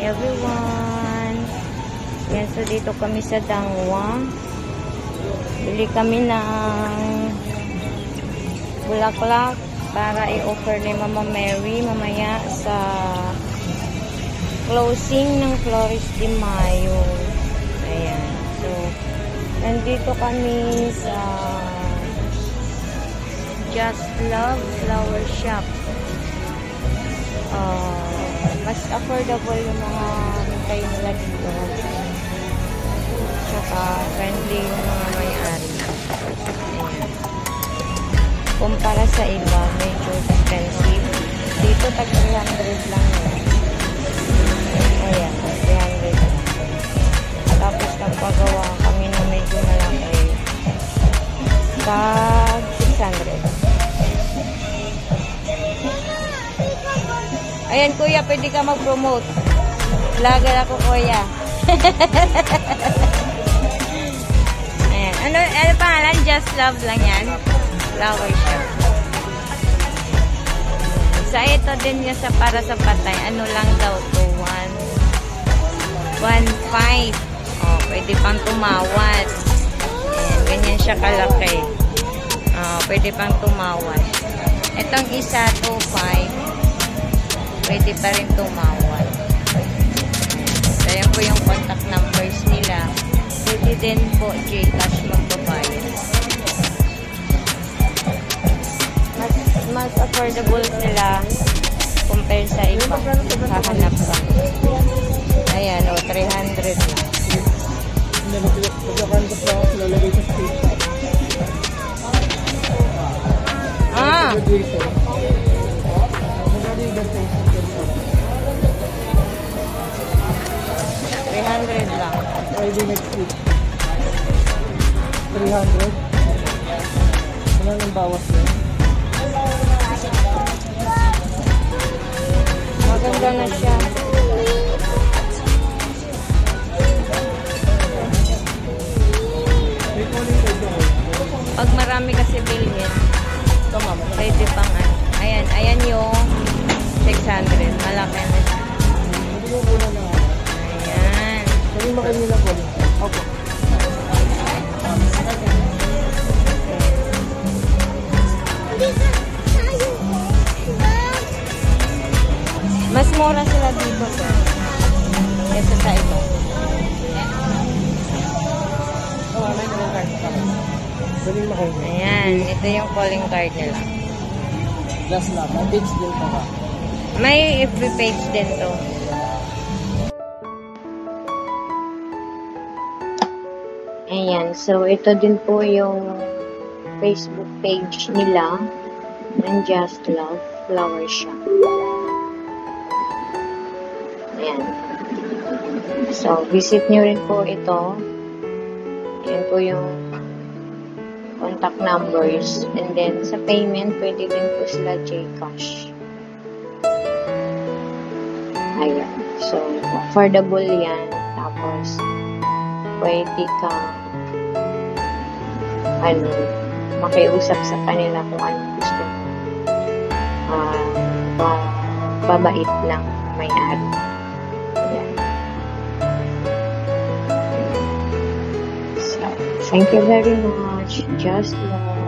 everyone. Yan, so dito kami sa Dangwa. Bili kami ng bulaklak para i-offer ni Mama Mary mamaya sa closing ng Flores de Mayo. Ayan. So, nandito kami sa Just Love Flower Shop. Mas affordable yung mga hintay nila dito. Tsaka friendly yung mga may-ari. Kumpara sa iba, medyo expensive. Dito tag 300 lang yun. Ayan, 300 lang. Tapos nagpagawa kami na medyo malaki. Tag 600. Ayan, kuya, pwede ka mag-promote. Vlogger ako, kuya. Ayan. Ano pangalan? Just Love lang yan. Flower shop. Sa ito din niya sa para sa patay. Ano lang daw to? 1.5. Oh, pwede pang tumawad. Ayan, ganyan siya kalaki. Oh, pwede pang tumawad. Itong isa, 2.5. Pwede pa rin tumawad. Kaya po yung contact numbers nila. Pwede din po Gcash magbabayad. Mas affordable sila compare sa iba. Hahanap ka. Ayan o, 300 na. Ah! 300 lang. Friday next week. 300. Ano nang bawas na? Maganda na siya. Pag marami kasi bilhin, pwede pang ano. Ayan, ayan yung 600. Malaki na siya. Ayan. Sabi mo kanila po. Opo. Mas mura sila dito, sir. Kesa sa ito. Ayan, ito yung calling card nila. Just Love. May page din pa ka. May FB page din to. Ayan, so ito din po yung Facebook page nila ng Just Love Flower Shop. Ayan. So, visit nyo rin po ito. Ayan po yung contact numbers. And then, sa payment, pwede din po sila Gcash. Ayan. So, affordable yan. Tapos, pwede ka makiusap sa kanila kung ano gusto. Babait lang may-ari. Ayan. So, thank you very much. Just Love.